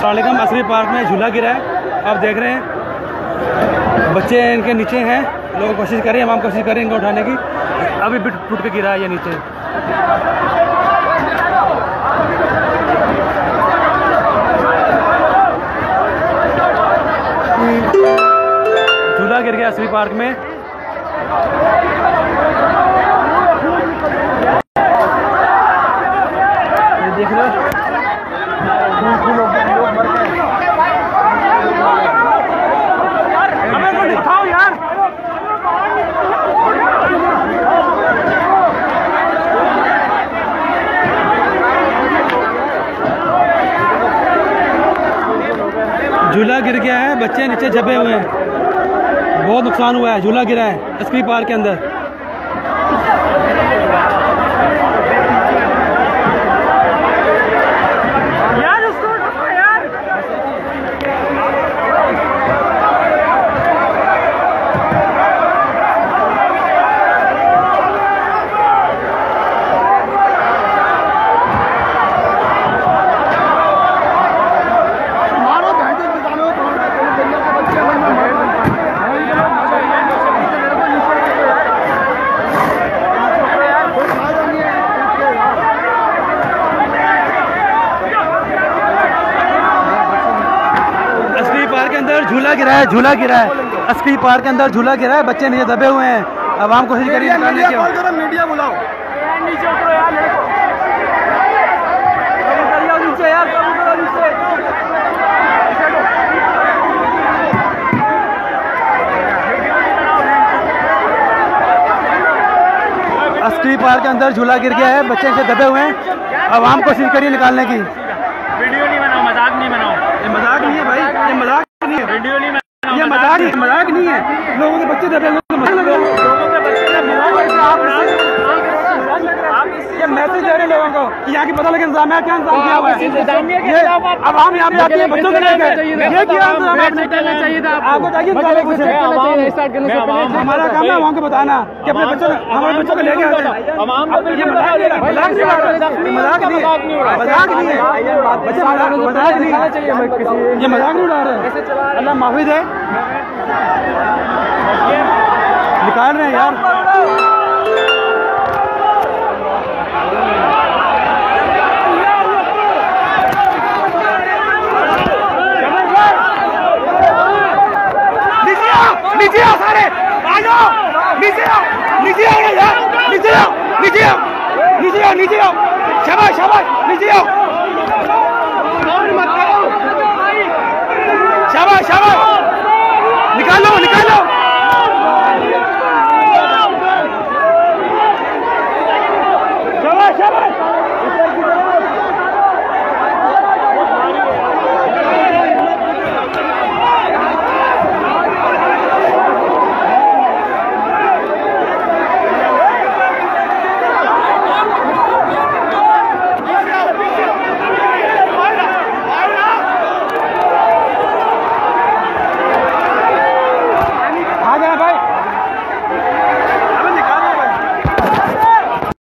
अस्सलामुअलैकुम। असली पार्क में झूला गिरा है, आप देख रहे हैं बच्चे इनके नीचे हैं। लोग कोशिश कर रहे हैं, हम कोशिश कर रहे हैं इनको उठाने की। अभी भी टूट के गिरा है ये नीचे। झूला गिर गया असली पार्क में। देख लो यार, झूला गिर गया है, बच्चे नीचे जबे हुए हैं, बहुत नुकसान हुआ है। झूला गिरा है एसपी पार्क के अंदर। झूला गिरा है, झूला गिरा है एसपी पार्क के अंदर। झूला गिरा है, बच्चे नीचे दबे हुए हैं। अब हम कोशिश करिए निकालने की। मीडिया बुलाओ, नीचे उतरो यार, नीचे यार, एसपी पार्क के अंदर झूला गिर गया है, बच्चे नीचे दबे हुए हैं। अब हम कोशिश करिए निकालने की। वीडियो नहीं बनाओ, मजाक नहीं बनाओ। ये मजाक नहीं है भाई, ये मजाक नहीं है, वीडियो नहीं बनाओ, ये मजाक नहीं है। लोगों के बच्चे दबे हुए ये मैसेज दे रहे लोगों को कि यहाँ की पता लगे इंतजाम क्या इंतजाम किया हुआ है। अब हम यहाँ पे आते हैं बच्चों को लेकर, ये क्या आपको चाहिए हमारा काम है वहाँ को बताना कि अपने बच्चों हमारे बच्चों को लेके आते हैं। ये मजाक नहीं है, मजाक नहीं है, बच्चे मजाक नहीं है, ये मजाक नहीं उड़ा रहे। अल्लाह माफी दे, निकाल रहे हैं यार। नीचे आओ सारे, आ जाओ, नीचे आओ, नीचे आओ यार, नीचे आओ, नीचे आओ, नीचे आओ, नीचे आओ, शाबाश शाबाश, नीचे आओ, शाबाश शाबाश, निकालो निकालो।